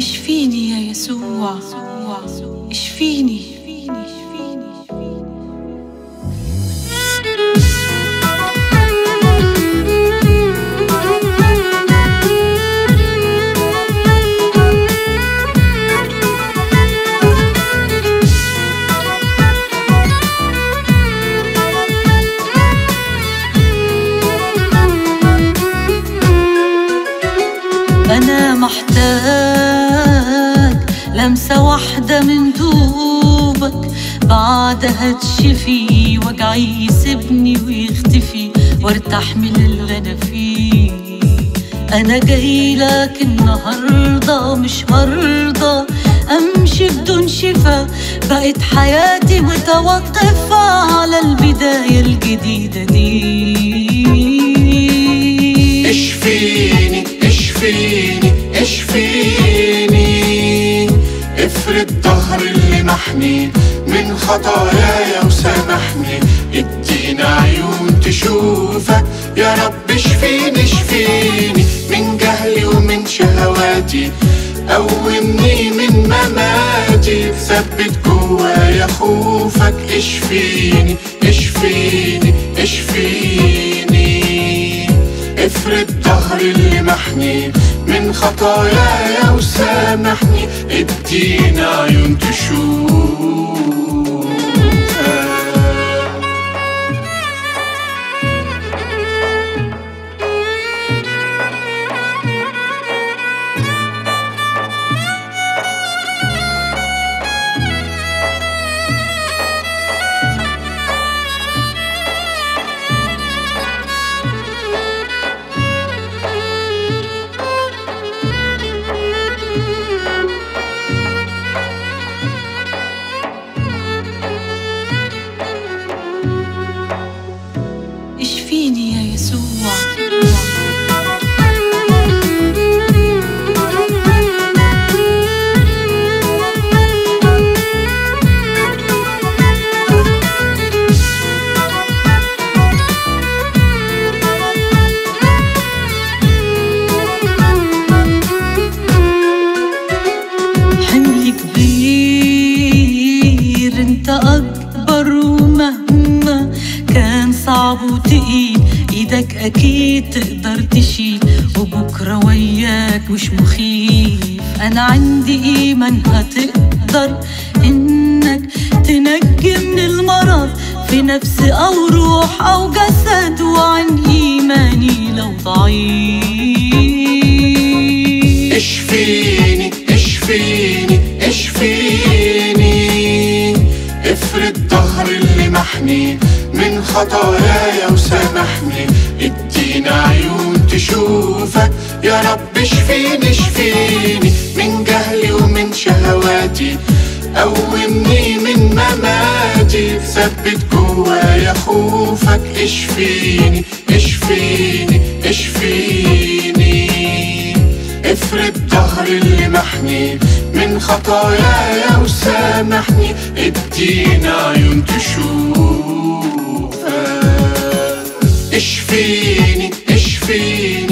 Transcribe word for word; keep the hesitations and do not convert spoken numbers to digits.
اشفيني يا يسوع، اشفيني. أنا محتاج لمسة واحدة من دوبك، بعدها تشفي وجعي يسيبني ويختفي وارتاح من اللي أنا فيه. أنا جايلك النهاردة مش هرضى أمشي بدون شفا، بقت حياتي متوقفة على البداية الجديدة دي. اشفيني اشفيني اشفيني، افرد ظهر اللي محني من خطاياي وسامحني، ادينا عيون تشوفك يا رب. اشفيني اشفيني من جهلي ومن شهواتي، قومني من مماتي، ثبت جوايا خوفك. اشفيني اشفيني اشفيني، افرد ظهر اللي محني من خطاياي وسامحني، ادينا عيون تشوفك. اشفيني يا يسوع. حمل كبير انت اكبر، ومهما كان صعب وتقيل ايدك اكيد تقدر تشيل، وبكرة وياك مش مخيف. انا عندي ايمان هتقدر انك تنجي من المرض في نفس او روح او جسد، وعن ايماني لو ضعيف. اشفيني اشفيني اشفيني، افرد ظهر اللي محني من خطاياي وسامحني، ادينا عيون تشوفك يا رب. اشفيني اشفيني من جهلي ومن شهواتي، قومني من مماتي، ثبت جوايا خوفك. اشفيني اشفيني اشفيني، افرد ظهر اللي محني من خطاياي وسامحني، ادينا عيون تشوفك. اشفيني اشفيني